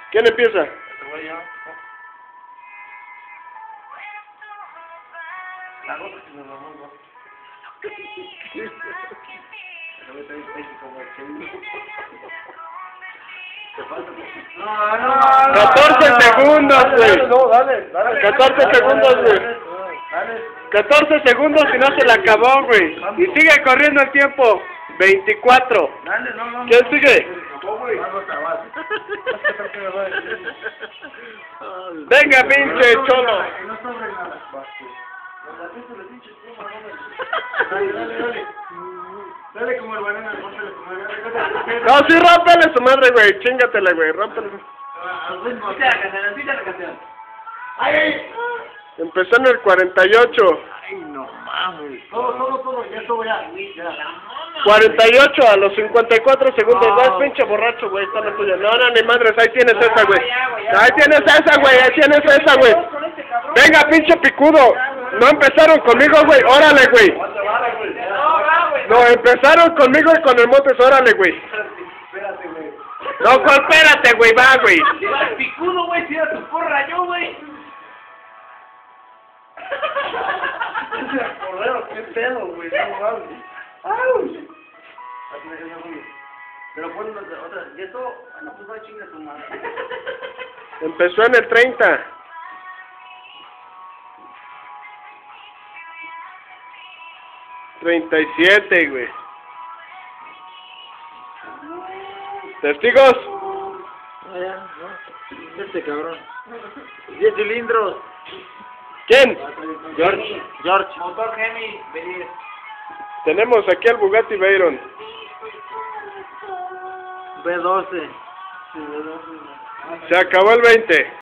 ¿Quién empieza? No, 14 segundos, güey. No, dale. 14 segundos, güey. Dale. 14 segundos y no se la acabó, güey. Y sigue corriendo el tiempo. 24. Dale, no. ¿Quién sigue? Venga, pinche cholo. No sobre nada. Dale como el banana, rómpele como el banana. No, sí, rómpele su madre, güey. Chingatela, güey. Rómpele. La canción. ¡Ay! Empezó en el 48. Ay, no mames. Todo, ya estuvo ya. 48 a los 54 segundos. No, es pinche borracho, güey. Está la tuya. No, ni madres. Ahí tienes esa, güey. Ahí tienes esa, güey. Ahí tienes esa, güey. Venga, pinche picudo. No empezaron conmigo, güey. Órale, güey. No, empezaron conmigo y con el Montes. Órale, güey. Espérate, güey. No, espérate, güey. Va, güey. Picudo, güey, tira tu porra yo, güey. Cordero, qué pedo, güey. No mames. ¡Ay! Pero pon otra. ¿Y esto? Bueno, pues no chingas tu madre. Empezó en el 30. $37, güey. ¿Testigos? Este cabrón. 10 cilindros. ¿Quién? George. Motor Hemi, venir. Tenemos aquí al Bugatti Veyron. B12. Se acabó el 20.